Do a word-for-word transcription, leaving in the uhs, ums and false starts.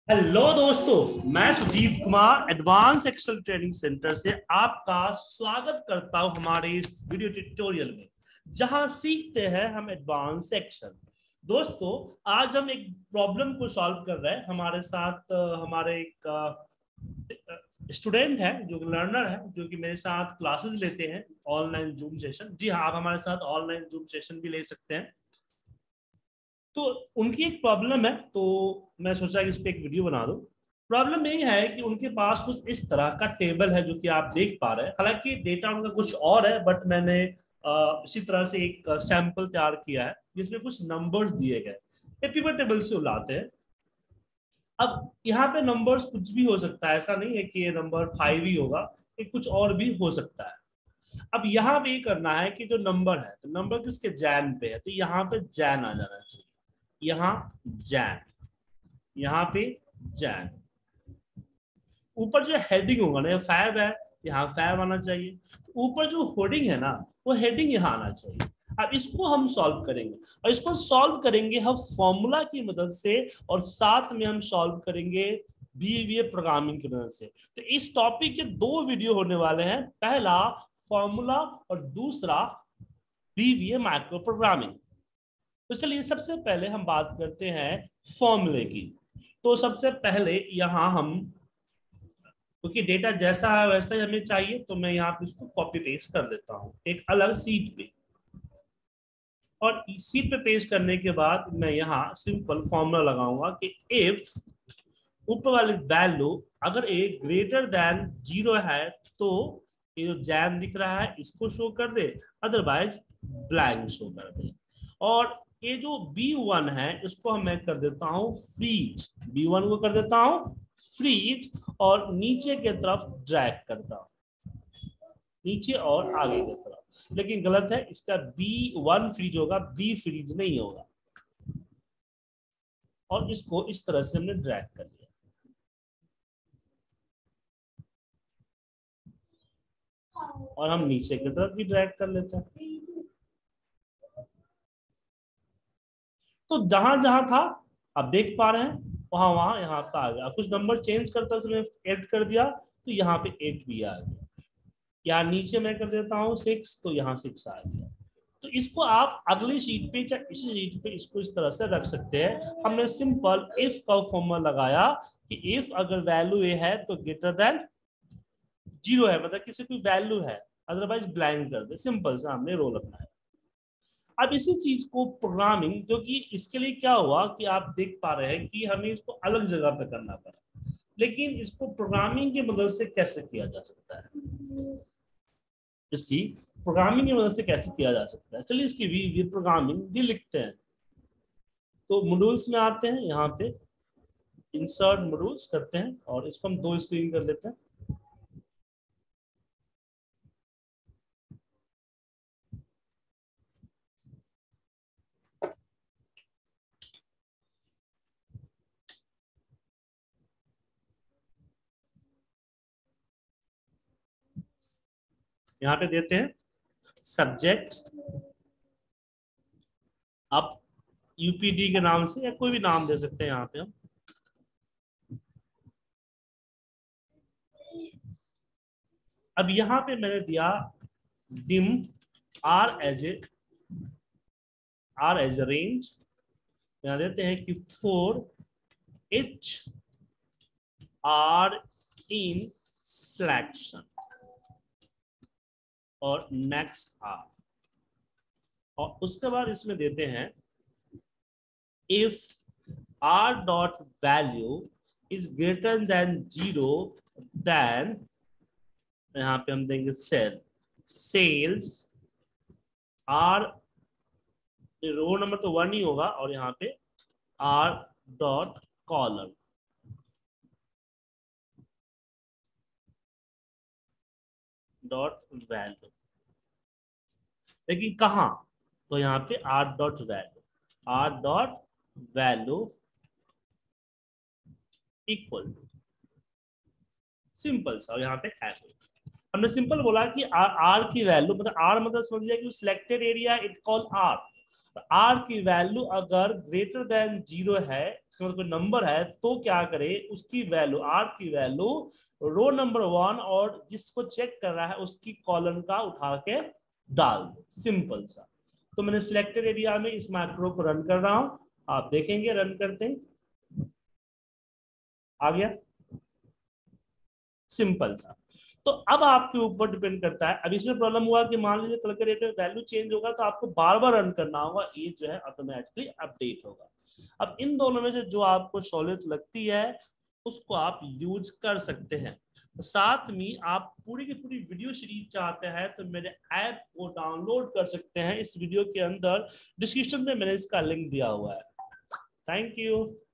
Hello दोस्तों, मैं Sujit Kumar advance Excel training centre से आपका स्वागत करता हूं हमारे इस वीडियो ट्यूटोरियल में, जहां सीखते हैं हम एडवांस एक्सेल। दोस्तों, आज हम एक प्रॉब्लम को सॉल्व कर रहे हैं। हमारे साथ अ, हमारे एक स्टूडेंट है जो लर्नर है, जो कि मेरे साथ क्लासेस लेते हैं ऑनलाइन जूम सेशन। जी हाँ, आप हमारे साथ ऑनलाइन जूम सेशन भी ले सकते हैं। तो उनकी एक प्रॉब्लम है, तो मैं सोचा कि इस पे एक वीडियो बना दूं। प्रॉब्लम यही है कि उनके पास कुछ इस तरह का टेबल है, जो कि आप देख पा रहे हैं। हालांकि डेटा उनका कुछ और है, बट मैंने अ, इसी तरह से एक सैंपल तैयार किया है जिसमें कुछ नंबर्स दिए गए। ये पिवट टेबल से लाते हैं। अब यहाँ पे नंबर्स कुछ भी हो सकता है, ऐसा नहीं है कि ये नंबर फाइव ही होगा, ये कुछ और भी हो सकता है। अब यहाँ पे ये करना है कि जो नंबर है, तो नंबर किसके जैन पे है, तो यहाँ पे जैन आ जाना चाहिए। यहाँ जैन, यहाँ पे जैन। ऊपर जो हेडिंग होगा ना, फैब है, यहाँ फैब आना चाहिए। तो ऊपर जो हेडिंग है ना, वो हेडिंग यहाँ आना चाहिए। अब इसको हम सॉल्व करेंगे, और इसको सॉल्व करेंगे हम फॉर्मूला की मदद से, और साथ में हम सॉल्व करेंगे बीवीए प्रोग्रामिंग की मदद से। तो इस टॉपिक के दो वीडियो होने वाले हैं, पहला फॉर्मूला और दूसरा बीवीए माइक्रो प्रोग्रामिंग। तो चलिए सबसे पहले हम बात करते हैं फॉर्मूले की। तो सबसे पहले यहाँ हम, क्योंकि डेटा जैसा है वैसा ही हमें चाहिए, तो मैं यहाँ पे इसको कॉपी पेस्ट कर देता हूँ एक अलग सीट पे। और सीट पे पेस्ट करने के बाद मैं यहाँ सिंपल फॉर्मूला लगाऊंगा कि इफ ऊपर वाली वैल्यू अगर ए ग्रेटर देन जीरो है, तो ये जो जैन दिख रहा है इसको शो कर दे, अदरवाइज ब्लैंक शो कर दे। और ये जो बी वन है इसको हम मैं कर देता हूँ फ्रीज, बी वन को कर देता हूँ फ्रीज, और नीचे के तरफ ड्रैग करता हूँ, नीचे और आगे की तरफ। लेकिन गलत है, इसका बी वन फ्रीज होगा, बी फ्रीज नहीं होगा। और इसको इस तरह से हमने ड्रैग कर लिया। और हम नीचे की तरफ भी ड्रैग कर लेते हैं। तो जहां जहां था आप देख पा रहे हैं, वहां वहां यहाँ पे आ गया। कुछ नंबर चेंज करता समय ऐड कर दिया, तो यहाँ पे एट भी आ गया। यहाँ नीचे मैं कर देता हूँ सिक्स, तो यहाँ सिक्स आ गया। तो इसको आप अगली शीट पे या इसी शीट पे इसको इस तरह से रख सकते हैं। हमने सिंपल इफ का फॉर्मूला लगाया कि इफ अगर वैल्यू ए है तो ग्रेटर देन जीरो है, मतलब किसी कोई वैल्यू है, अदरवाइज ब्लैंक कर दे। सिंपल सा हमने रोल अपनाया। अब इसी चीज को प्रोग्रामिंग, जो कि इसके लिए क्या हुआ कि आप देख पा रहे हैं कि हमें इसको अलग जगह पे करना पड़ा, लेकिन इसको प्रोग्रामिंग की मदद से कैसे किया जा सकता है, इसकी प्रोग्रामिंग की मदद से कैसे किया जा सकता है। चलिए इसकी भी, भी प्रोग्रामिंग भी लिखते हैं। तो मॉड्यूल्स में आते हैं, यहाँ पे इंसर्ट मॉड्यूल्स करते हैं, और इसको हम दो स्क्रीन कर लेते हैं। यहाँ पे देते हैं सब्जेक्ट, आप यूपीडी के नाम से या कोई भी नाम दे सकते हैं यहाँ पे हम। अब यहाँ पे मैंने दिया dim R as a R as a range. यहाँ देते हैं कि for each R in selection और नेक्स्ट आर। और उसके बाद इसमें देते हैं if R dot value is greater than zero, then यहाँ पे हम देंगे cell cells R, row number तो वन ही होगा, और यहाँ पे R dot column dot value. लेकिन कहाँ, तो यहाँ पे R dot value, R dot value equal to simple सा, यहाँ पे एवरेज। हमने सिंपल बोला कि आर आर की वैल्यू, मतलब आर मतलब समझ लिया कि selected area it call R, तो आर की वैल्यू अगर ग्रेटर देन जीरो है, इसका मतलब कोई नंबर है, तो क्या करे, उसकी वैल्यू, आर की वैल्यू रो नंबर वन और जिसको चेक कर रहा है उसकी कॉलम का उठा के डाल दो, सिंपल सा। तो मैंने सिलेक्टेड एरिया में इस मैक्रो को रन कर रहा हूं, आप देखेंगे रन करते हैं आ गया, सिंपल सा। तो अब आपके ऊपर डिपेंड करता है। अब इसमें प्रॉब्लम हुआ कि मान लीजिए कल के डेट में वैल्यू चेंज होगा तो आपको बार बार रन करना होगा, ये जो है ऑटोमेटिकली अपडेट होगा। अब इन दोनों में से जो आपको सहूलियत लगती है उसको आप यूज कर सकते हैं। तो साथ में आप पूरी की पूरी वीडियो सीरीज चाहते हैं तो मेरे ऐप को डाउनलोड कर सकते हैं, इस वीडियो के अंदर डिस्क्रिप्शन में मैंने इसका लिंक दिया हुआ है। Thank you.